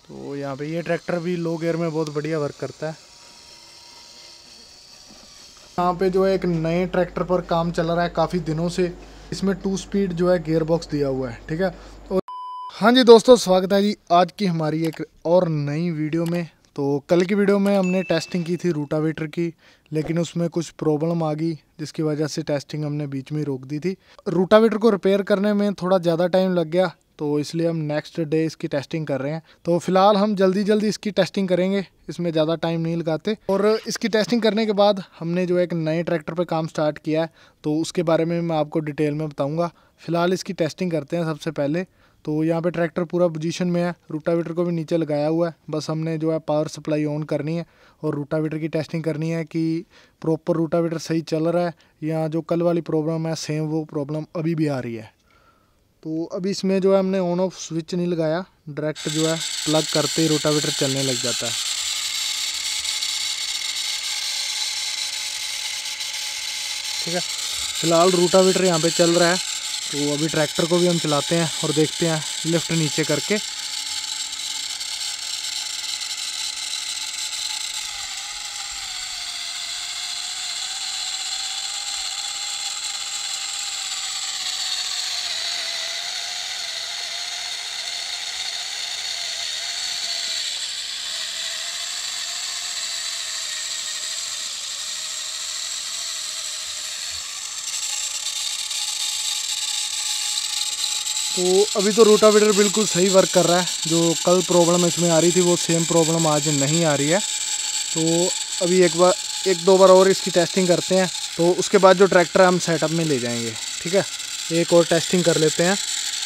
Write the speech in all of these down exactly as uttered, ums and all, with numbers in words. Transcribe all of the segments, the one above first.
तो यहाँ पे ये ट्रैक्टर भी लो गियर में बहुत बढ़िया वर्क करता है। यहाँ पे जो है एक नए ट्रैक्टर पर काम चल रहा है काफ़ी दिनों से। इसमें टू स्पीड जो है गियर बॉक्स दिया हुआ है, ठीक है। और हाँ जी दोस्तों, स्वागत है जी आज की हमारी एक और नई वीडियो में। तो कल की वीडियो में हमने टेस्टिंग की थी रूटावेटर की, लेकिन उसमें कुछ प्रॉब्लम आ गई जिसकी वजह से टेस्टिंग हमने बीच में ही रोक दी थी। रूटावेटर को रिपेयर करने में थोड़ा ज़्यादा टाइम लग गया, तो इसलिए हम नेक्स्ट डे इसकी टेस्टिंग कर रहे हैं। तो फिलहाल हम जल्दी जल्दी इसकी टेस्टिंग करेंगे, इसमें ज़्यादा टाइम नहीं लगाते। और इसकी टेस्टिंग करने के बाद हमने जो एक नए ट्रैक्टर पे काम स्टार्ट किया है, तो उसके बारे में मैं आपको डिटेल में बताऊंगा। फिलहाल इसकी टेस्टिंग करते हैं सबसे पहले। तो यहाँ पे ट्रैक्टर पूरा पोजीशन में है, रूटावेटर को भी नीचे लगाया हुआ है। बस हमने जो है पावर सप्लाई ऑन करनी है और रूटावेटर की टेस्टिंग करनी है कि प्रॉपर रूटावेटर सही चल रहा है या जो कल वाली प्रॉब्लम है सेम वो प्रॉब्लम अभी भी आ रही है। तो अभी इसमें जो है हमने ऑन ऑफ स्विच नहीं लगाया, डायरेक्ट जो है प्लग करते ही रोटावेटर चलने लग जाता है, ठीक है। फिलहाल रोटावेटर यहाँ पे चल रहा है, तो अभी ट्रैक्टर को भी हम चलाते हैं और देखते हैं लिफ्ट नीचे करके। तो अभी तो रोटावेटर बिल्कुल सही वर्क कर रहा है। जो कल प्रॉब्लम इसमें आ रही थी वो सेम प्रॉब्लम आज नहीं आ रही है। तो अभी एक बार एक दो बार और इसकी टेस्टिंग करते हैं, तो उसके बाद जो ट्रैक्टर हम सेटअप में ले जाएंगे, ठीक है। एक और टेस्टिंग कर लेते हैं।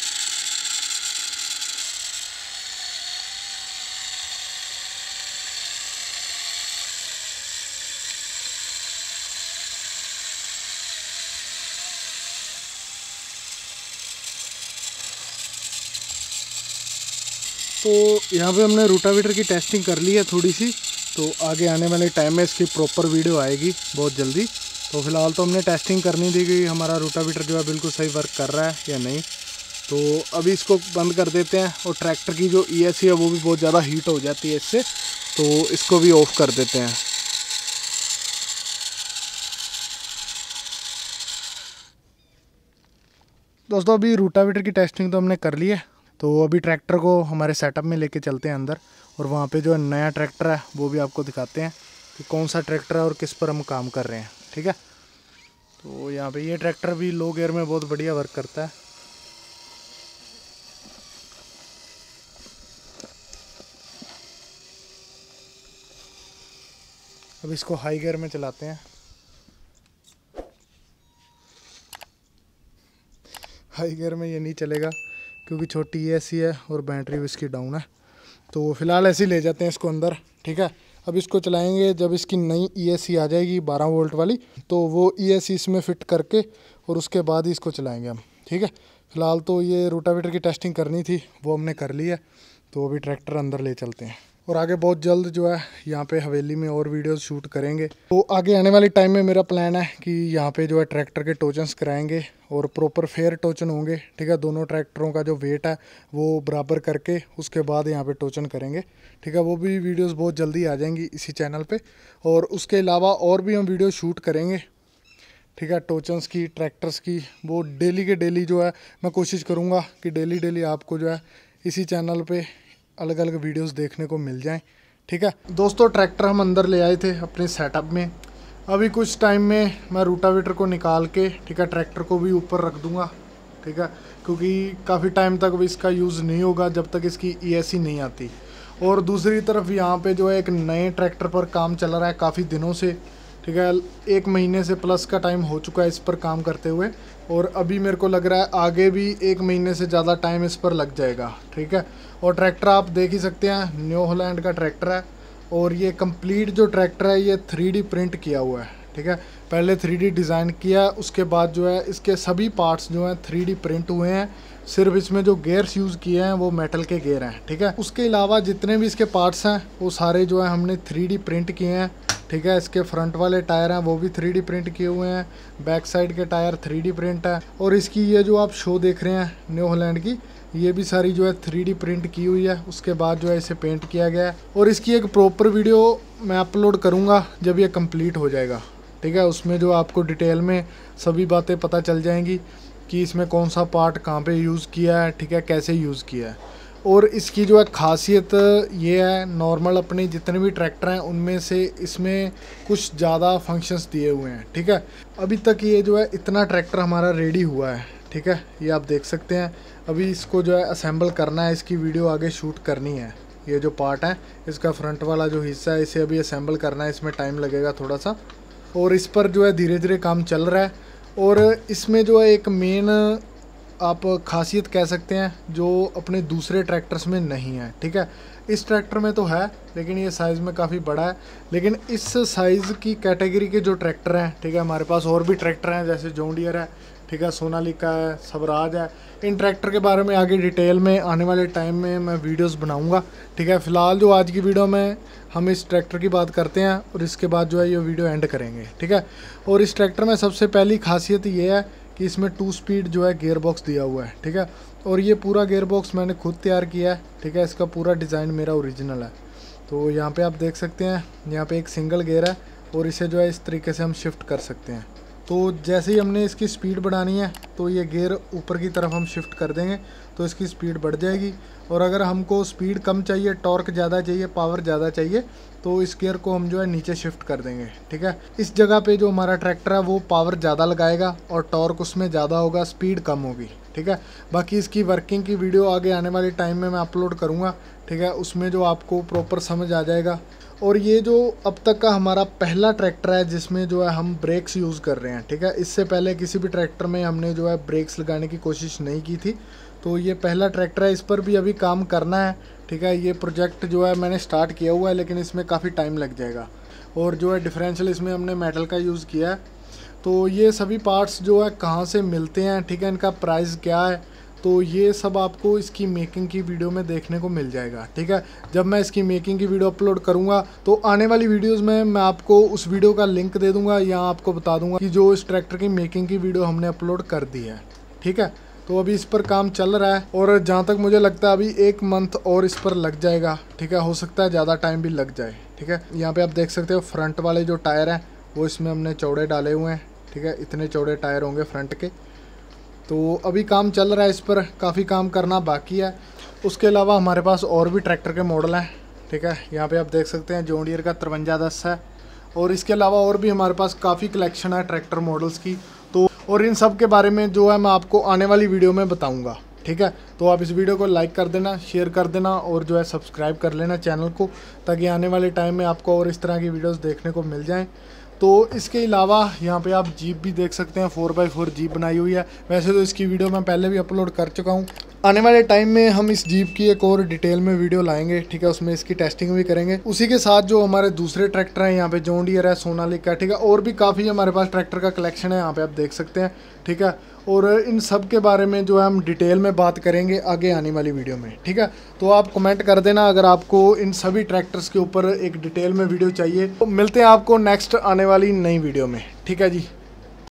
तो यहाँ पे हमने रोटावेटर की टेस्टिंग कर ली है थोड़ी सी, तो आगे आने वाले टाइम में इसकी प्रॉपर वीडियो आएगी बहुत जल्दी। तो फिलहाल तो हमने टेस्टिंग करनी थी कि हमारा रोटावेटर जो है बिल्कुल सही वर्क कर रहा है या नहीं। तो अभी इसको बंद कर देते हैं, और ट्रैक्टर की जो ई एस सी है वो भी बहुत ज़्यादा हीट हो जाती है इससे, तो इसको भी ऑफ़ कर देते हैं। दोस्तों अभी रोटावेटर की टेस्टिंग तो हमने कर ली है, तो अभी ट्रैक्टर को हमारे सेटअप में लेके चलते हैं अंदर, और वहाँ पे जो नया ट्रैक्टर है वो भी आपको दिखाते हैं कि कौन सा ट्रैक्टर है और किस पर हम काम कर रहे हैं, ठीक है। तो यहाँ पे ये ट्रैक्टर भी लो गियर में बहुत बढ़िया वर्क करता है। अब इसको हाई गियर में चलाते हैं। हाई गियर में ये नहीं चलेगा क्योंकि छोटी ई एस सी है और बैटरी भी इसकी डाउन है। तो फिलहाल ऐसे ही ले जाते हैं इसको अंदर, ठीक है। अब इसको चलाएंगे जब इसकी नई ई एस सी आ जाएगी बारह वोल्ट वाली, तो वो ई एस सी इसमें फिट करके और उसके बाद ही इसको चलाएंगे हम, ठीक है। फिलहाल तो ये रोटावेटर की टेस्टिंग करनी थी, वो हमने कर ली है। तो अभी ट्रैक्टर अंदर ले चलते हैं, और आगे बहुत जल्द जो है यहाँ पे हवेली में और वीडियोस शूट करेंगे। तो आगे आने वाले टाइम में मेरा प्लान है कि यहाँ पे जो है ट्रैक्टर के टोचन्स कराएंगे और प्रॉपर फेयर टोचन होंगे, ठीक है। दोनों ट्रैक्टरों का जो वेट है वो बराबर करके उसके बाद यहाँ पे टोचन करेंगे, ठीक है। वो भी वीडियोस बहुत जल्दी आ जाएंगी इसी चैनल पे। और उसके अलावा और भी हम वीडियो शूट करेंगे, ठीक है, टोचन्स की, ट्रैक्टर्स की। वो डेली के डेली जो है मैं कोशिश करूँगा कि डेली डेली आपको जो है इसी चैनल पर अलग अलग वीडियोस देखने को मिल जाएं, ठीक है। दोस्तों ट्रैक्टर हम अंदर ले आए थे अपने सेटअप में। अभी कुछ टाइम में मैं रोटावेटर को निकाल के, ठीक है, ट्रैक्टर को भी ऊपर रख दूंगा, ठीक है, क्योंकि काफ़ी टाइम तक इसका यूज़ नहीं होगा जब तक इसकी ई एस सी नहीं आती। और दूसरी तरफ यहाँ पे जो है एक नए ट्रैक्टर पर काम चल रहा है काफ़ी दिनों से, ठीक है। एक महीने से प्लस का टाइम हो चुका है इस पर काम करते हुए, और अभी मेरे को लग रहा है आगे भी एक महीने से ज़्यादा टाइम इस पर लग जाएगा, ठीक है। और ट्रैक्टर आप देख ही सकते हैं, न्यू हॉलैंड का ट्रैक्टर है, और ये कंप्लीट जो ट्रैक्टर है ये थ्री डी प्रिंट किया हुआ है, ठीक है। पहले थ्री डी डिज़ाइन किया, उसके बाद जो है इसके सभी पार्ट्स जो हैं थ्री डी प्रिंट हुए हैं। सिर्फ इसमें जो गेयर्स यूज़ किए हैं वो मेटल के गेयर हैं, ठीक है। उसके अलावा जितने भी इसके पार्ट्स हैं वो सारे जो है हमने थ्री डी प्रिंट किए हैं, ठीक है। इसके फ्रंट वाले टायर हैं वो भी थ्री डी प्रिंट किए हुए हैं, बैक साइड के टायर थ्री डी प्रिंट है, और इसकी ये जो आप शो देख रहे हैं न्यू हॉलैंड की, ये भी सारी जो है थ्री डी प्रिंट की हुई है, उसके बाद जो है इसे पेंट किया गया है। और इसकी एक प्रॉपर वीडियो मैं अपलोड करूँगा जब ये कंप्लीट हो जाएगा, ठीक है। उसमें जो आपको डिटेल में सभी बातें पता चल जाएंगी कि इसमें कौन सा पार्ट कहाँ पे यूज़ किया है, ठीक है, कैसे यूज़ किया है। और इसकी जो है खासियत ये है, नॉर्मल अपने जितने भी ट्रैक्टर हैं उनमें से इसमें कुछ ज़्यादा फंक्शंस दिए हुए हैं, ठीक है। अभी तक ये जो है इतना ट्रैक्टर हमारा रेडी हुआ है, ठीक है, ये आप देख सकते हैं। अभी इसको जो है असेंबल करना है, इसकी वीडियो आगे शूट करनी है। ये जो पार्ट है इसका फ्रंट वाला जो हिस्सा है इसे अभी असेंबल करना है, इसमें टाइम लगेगा थोड़ा सा। और इस पर जो है धीरे धीरे काम चल रहा है। और इसमें जो है एक मेन आप खासियत कह सकते हैं जो अपने दूसरे ट्रैक्टर्स में नहीं है, ठीक है। इस ट्रैक्टर में तो है लेकिन ये साइज़ में काफ़ी बड़ा है। लेकिन इस साइज़ की कैटेगरी के जो ट्रैक्टर हैं, ठीक है, हमारे पास और भी ट्रैक्टर हैं जैसे जॉन डियर है, ठीक है, सोनालिका है, स्वराज है। इन ट्रैक्टर के बारे में आगे डिटेल में आने वाले टाइम में मैं वीडियोस बनाऊंगा, ठीक है। फ़िलहाल जो आज की वीडियो में हम इस ट्रैक्टर की बात करते हैं और इसके बाद जो है ये वीडियो एंड करेंगे, ठीक है। और इस ट्रैक्टर में सबसे पहली खासियत ये है कि इसमें टू स्पीड जो है गियर बॉक्स दिया हुआ है, ठीक है। और ये पूरा गियर बॉक्स मैंने खुद तैयार किया है, ठीक है। इसका पूरा डिज़ाइन मेरा ओरिजिनल है। तो यहाँ पे आप देख सकते हैं, यहाँ पे एक सिंगल गियर है और इसे जो है इस तरीके से हम शिफ्ट कर सकते हैं। तो जैसे ही हमने इसकी स्पीड बढ़ानी है तो ये गियर ऊपर की तरफ हम शिफ्ट कर देंगे तो इसकी स्पीड बढ़ जाएगी। और अगर हमको स्पीड कम चाहिए, टॉर्क ज़्यादा चाहिए, पावर ज़्यादा चाहिए तो इस गियर को हम जो है नीचे शिफ्ट कर देंगे, ठीक है। इस जगह पे जो हमारा ट्रैक्टर है वो पावर ज़्यादा लगाएगा और टॉर्क उसमें ज़्यादा होगा, स्पीड कम होगी, ठीक है। बाकी इसकी वर्किंग की वीडियो आगे आने वाले टाइम में मैं अपलोड करूँगा, ठीक है, उसमें जो आपको प्रॉपर समझ आ जाएगा। और ये जो अब तक का हमारा पहला ट्रैक्टर है जिसमें जो है हम ब्रेक्स यूज़ कर रहे हैं, ठीक है। इससे पहले किसी भी ट्रैक्टर में हमने जो है ब्रेक्स लगाने की कोशिश नहीं की थी, तो ये पहला ट्रैक्टर है। इस पर भी अभी काम करना है, ठीक है। ये प्रोजेक्ट जो है मैंने स्टार्ट किया हुआ है लेकिन इसमें काफ़ी टाइम लग जाएगा। और जो है डिफरेंशियल इसमें हमने मेटल का यूज़ किया है। तो ये सभी पार्ट्स जो है कहाँ से मिलते हैं, ठीक है, इनका प्राइस क्या है, तो ये सब आपको इसकी मेकिंग की वीडियो में देखने को मिल जाएगा, ठीक है। जब मैं इसकी मेकिंग की वीडियो अपलोड करूँगा तो आने वाली वीडियोस में मैं आपको उस वीडियो का लिंक दे दूँगा या आपको बता दूँगा कि जो इस ट्रैक्टर की मेकिंग की वीडियो हमने अपलोड कर दी है, ठीक है। तो अभी इस पर काम चल रहा है और जहाँ तक मुझे लगता है अभी एक मंथ और इस पर लग जाएगा, ठीक है। हो सकता है ज़्यादा टाइम भी लग जाए, ठीक है। यहाँ पर आप देख सकते हो फ्रंट वाले जो टायर हैं वो इसमें हमने चौड़े डाले हुए हैं, ठीक है। इतने चौड़े टायर होंगे फ्रंट के। तो अभी काम चल रहा है, इस पर काफ़ी काम करना बाकी है। उसके अलावा हमारे पास और भी ट्रैक्टर के मॉडल हैं, ठीक है। यहाँ पे आप देख सकते हैं जॉन डियर का तिरवंजा दस है और इसके अलावा और भी हमारे पास काफ़ी कलेक्शन है ट्रैक्टर मॉडल्स की। तो और इन सब के बारे में जो है मैं आपको आने वाली वीडियो में बताऊँगा, ठीक है। तो आप इस वीडियो को लाइक कर देना, शेयर कर देना और जो है सब्सक्राइब कर लेना चैनल को, ताकि आने वाले टाइम में आपको और इस तरह की वीडियोस देखने को मिल जाएं। तो इसके अलावा यहाँ पे आप जीप भी देख सकते हैं, फोर बाई फोर जीप बनाई हुई है। वैसे तो इसकी वीडियो मैं पहले भी अपलोड कर चुका हूँ। आने वाले टाइम में हम इस जीप की एक और डिटेल में वीडियो लाएंगे, ठीक है। उसमें इसकी टेस्टिंग भी करेंगे। उसी के साथ जो हमारे दूसरे ट्रैक्टर हैं, यहाँ पे जॉन डियर है, सोनालिका, ठीक है, और भी काफ़ी हमारे पास ट्रैक्टर का कलेक्शन है, यहाँ पे आप देख सकते हैं, ठीक है। और इन सब के बारे में जो है हम डिटेल में बात करेंगे आगे आने वाली वीडियो में, ठीक है। तो आप कमेंट कर देना अगर आपको इन सभी ट्रैक्टर्स के ऊपर एक डिटेल में वीडियो चाहिए। तो मिलते हैं आपको नेक्स्ट आने वाली नई वीडियो में, ठीक है जी।